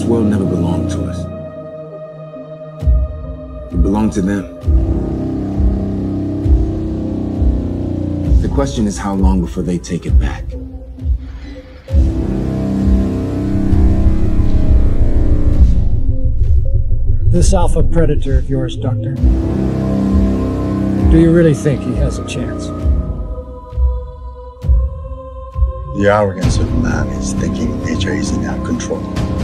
This world never belonged to us. It belonged to them. The question is how long before they take it back. This Alpha Predator of yours, Doctor. Do you really think he has a chance? The arrogance of man is thinking nature is in our control.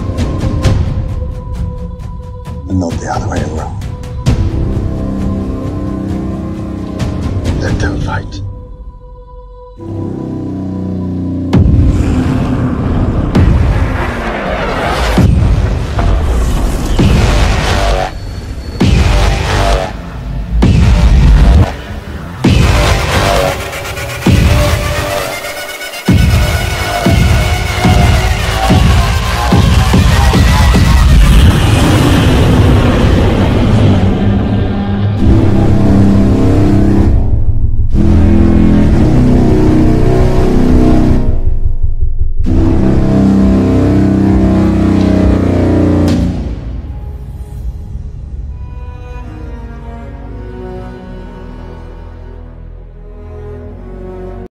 And not the other way around. Let them fight.